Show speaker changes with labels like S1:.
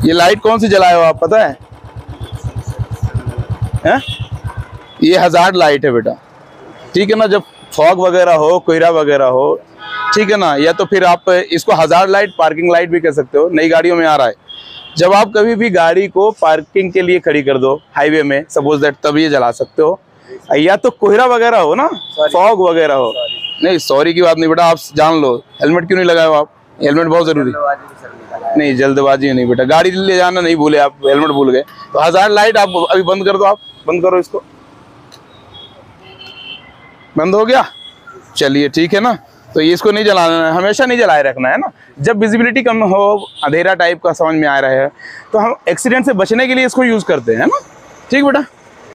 S1: ये लाइट कौन सी जलाए हो आप, पता है? हैं? ये हज़ार्ड लाइट है बेटा, ठीक है ना। जब फॉग वगैरह हो, कोहरा वगैरह हो, ठीक है ना, या तो फिर आप इसको हज़ार्ड लाइट, पार्किंग लाइट भी कह सकते हो, नई गाड़ियों में आ रहा है। जब आप कभी भी गाड़ी को पार्किंग के लिए खड़ी कर दो हाईवे में, सपोज दैट, तब ये जला सकते हो। या तो कोहरा वगैरह हो ना, फॉग वगैरह हो। नहीं, सॉरी की बात नहीं बेटा, आप जान लो। हेलमेट क्यों नहीं लगाए हो आप? हेलमेट बहुत जरूरी। नहीं, जल्दबाजी नहीं बेटा, गाड़ी ले जाना नहीं भूले आप, हेलमेट भूल गए तो हज़ार्ड लाइट आप अभी बंद कर दो। आप बंद करो इसको। बंद हो गया? चलिए ठीक है ना। तो इसको नहीं जलाना है, हमेशा नहीं जलाए रखना है ना। जब विजिबिलिटी कम हो, अंधेरा टाइप का समझ में आ रहा है, तो हम एक्सीडेंट से बचने के लिए इसको यूज़ करते हैं ना। ठीक बेटा।